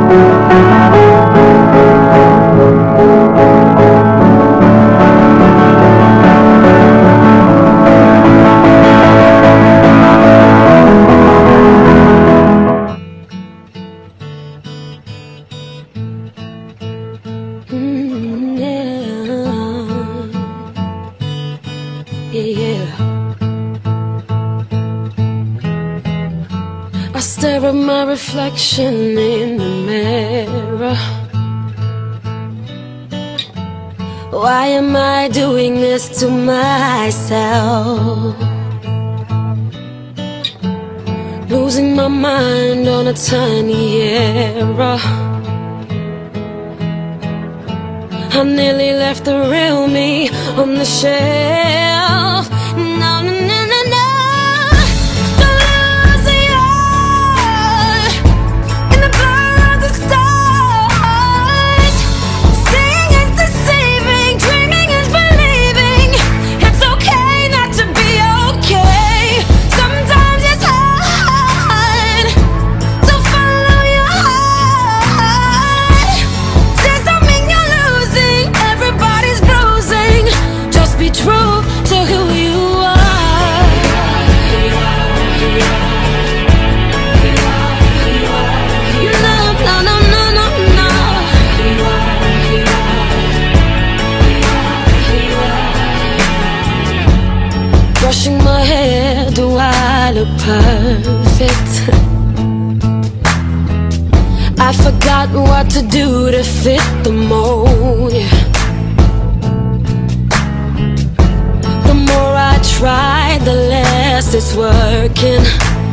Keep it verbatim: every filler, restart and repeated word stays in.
I stare at my reflection in the mirror. Why am I doing this to myself? Losing my mind on a tiny error. I nearly left the real me on the shelf. No, no, no, no, no. Don't lose your eye in the blur of the stars. Seeing is deceiving, dreaming is believing. It's okay not to be okay. Sometimes it's hard to follow your heart. There's something you're losing, everybody's bruising. Just be true to who you are. You know, no, no, no, no, no. Brushing my hair, do I look perfect? I forgot what to do to fit the mold, yeah. The more I try, the less it's working.